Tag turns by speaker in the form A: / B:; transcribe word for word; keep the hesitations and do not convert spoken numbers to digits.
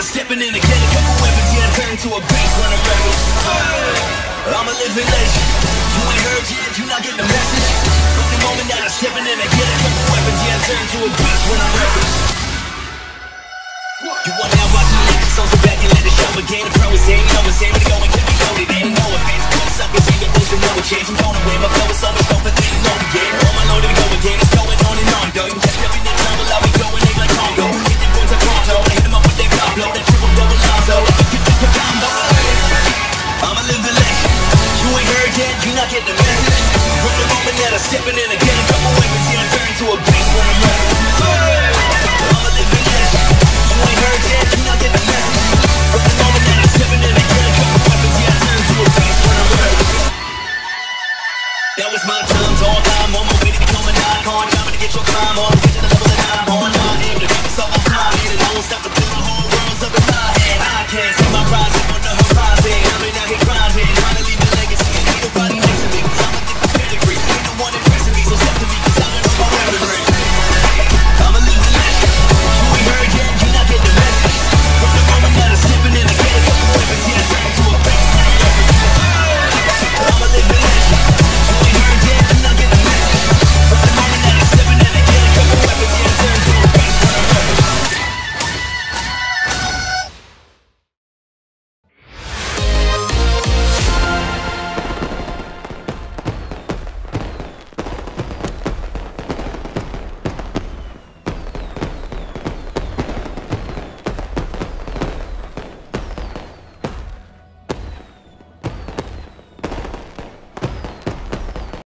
A: I stepping in and get a couple weapons, yeah, turn to a beast when I'm rebel. I'm a living legend. You ain't heard yet, you not getting the message. From the moment that I stepping in and get a couple weapons, yeah, turn to a beast when I'm rebel. You want